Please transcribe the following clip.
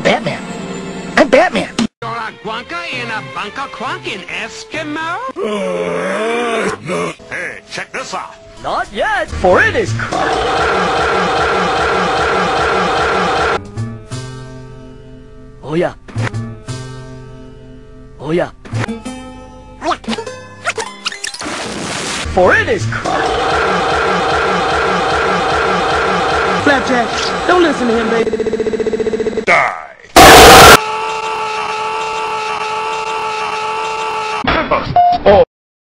Batman. I'm Batman. You're a guanka in a bunka crunk in Eskimo? Hey, check this out. Not yet, for it is crunk. Oh yeah. Oh yeah. For it is crunk. Flapjack, don't listen to him, baby. Die.